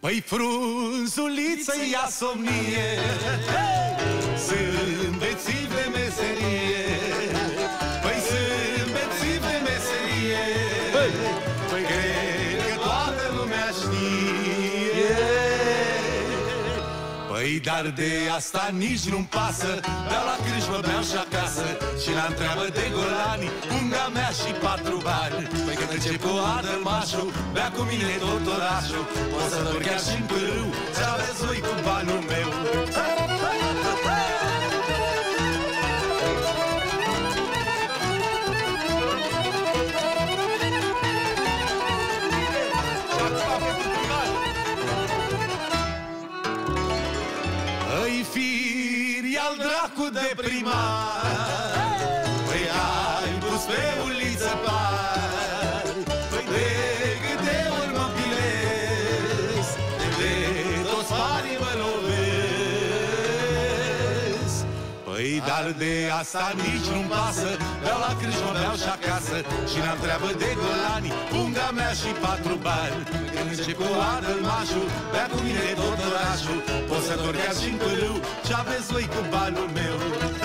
Păi frunzuliță ia somnie, zâmbețiv de meserie. Păi zâmbețiv de meserie, păi cred că toată lumea știe. Păi dar de asta nici nu-mi pasă, beau la crâșmă, beau și acasă, și la întreabă de golani, unga mea și 4 bani. Păi când încep cu adălmașul, bea cu mine tot orașul, pot să dorm chiar și-n pârâu, ce-aveți voi cu banul meu. Îi firi al dracu de primar, păi ai pus pe uliță par. Păi de câte ori mă pilez, de toți banii mă lovesc. Păi dar de asta nici nu-mi pasă, beau la crâșmă, beau și acasă, și n-am treabă de golani, unga mea și 4 bani. Când încep cu adălmașul, bea cu mine tot orașul, pot să dorm chiar și-n pârâu, ce-aveți voi cu banul meu.